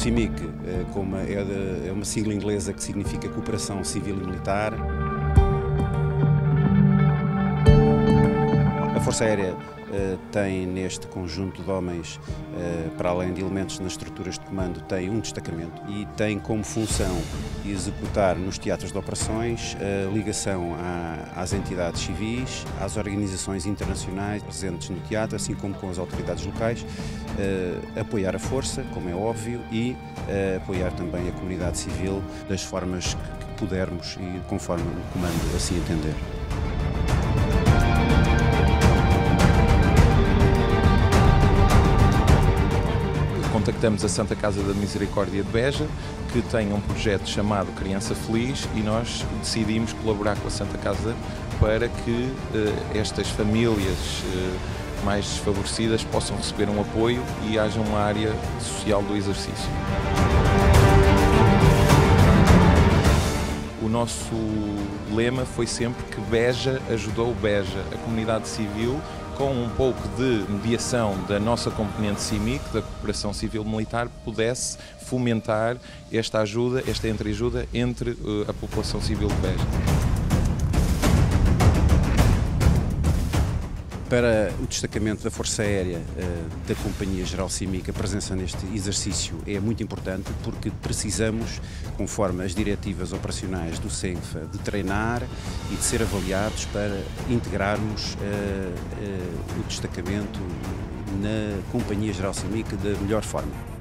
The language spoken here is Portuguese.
CIMIC, como é uma sigla inglesa que significa Cooperação Civil e Militar. A Força Aérea tem neste conjunto de homens, para além de elementos nas estruturas de comando, tem um destacamento e tem como função executar nos teatros de operações a ligação às entidades civis, às organizações internacionais presentes no teatro, assim como com as autoridades locais, apoiar a força, como é óbvio, e apoiar também a comunidade civil das formas que pudermos e conforme o comando assim entender. Contactamos a Santa Casa da Misericórdia de Beja, que tem um projeto chamado Criança Feliz, e nós decidimos colaborar com a Santa Casa para que estas famílias mais desfavorecidas possam receber um apoio e haja uma área social do exercício. O nosso lema foi sempre que Beja ajudou Beja, a comunidade civil, com um pouco de mediação da nossa componente CIMIC, da Cooperação Civil Militar, pudesse fomentar esta ajuda, esta entreajuda entre a população civil de Beja. Para o destacamento da Força Aérea da Companhia Geral CIMIC, a presença neste exercício é muito importante porque precisamos, conforme as diretivas operacionais do CENFA, de treinar e de ser avaliados para integrarmos o destacamento na Companhia Geral CIMIC da melhor forma.